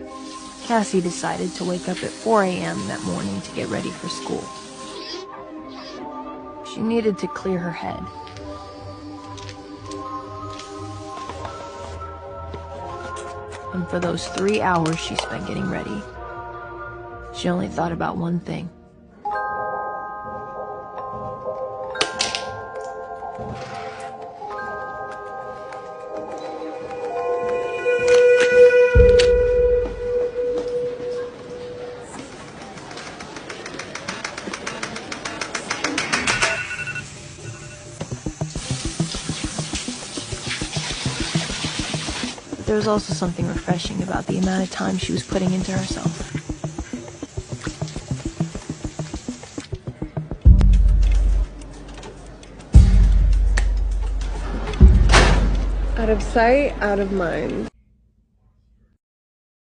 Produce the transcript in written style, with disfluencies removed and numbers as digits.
Cassie decided to wake up at 4 a.m. that morning to get ready for school. She needed to clear her head. And for those 3 hours she spent getting ready, she only thought about one thing. There was also something refreshing about the amount of time she was putting into herself. Out of sight, out of mind.